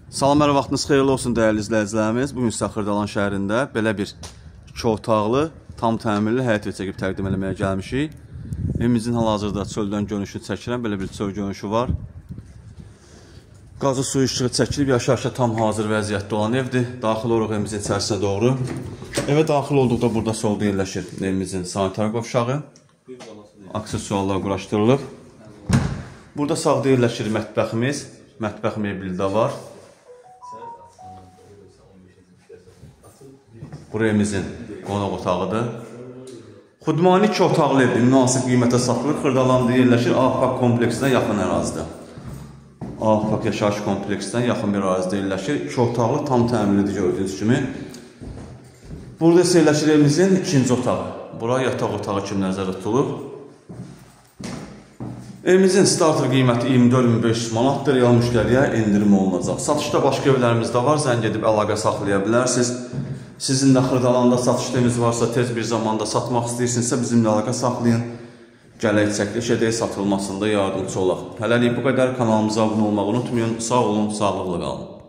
Salam, hər vaxtınız xeyirli olsun dəyərli izləyicilərimiz. Bugün sizə Xırdalan şəhərində belə bir 2 otaqlı, tam təmirli həyət evi çəkib təqdim etməyə gəlmişik. Evimizin hal-hazırda çöldən görünüşünü çəkilən belə bir çöl görünüşü var. Qazı suyu işığı çəkilib, yaşa-yaşa tam hazır vəziyyətdə olan evdir. Daxil oluruq evimizin içərisinə doğru. Evə daxil olduqda burada solda yerləşir evimizin sanitar qovşağı. Aksesuarlar quraşdırılıb. Burada sağda yerləşir mətbəximiz. Mətbəx mebeli də var. Buraya evimizin qonaq otağıdır. Xudmani 2 otaqlı evdir. Münasib qiymətə satılır. Xırdalanda yerləşir. Ağpark kompleksinə yaxın ərazidə. Ağpark yaşayış kompleksindən yaxın bir ərazidə yerləşir. 2 otaqlı tam təmirlidir gördüyünüz kimi. Burada isə yerləşir evimizin 2-ci otağı. Bura yataq otağı kimi nəzərdə tutulub. Evimizin starter qiyməti 24.500 manatdır. Real müştəriyə endirim olunacaq. Satışda başqa evlərimiz də var. Zəng edib əlaqə saxlaya bilərsiniz. Sizin də Xırdalanda satışlarınız varsa, tez bir zamanda satmaq istəyirsinizsə bizimlə əlaqə saxlayın. Gələk çəkiliş edək, satılmasında yardımcı olaq. Hələlik bu qədər. Kanalımıza abunə olmağı unutmayın. Sağ olun, sağlıqla qalın.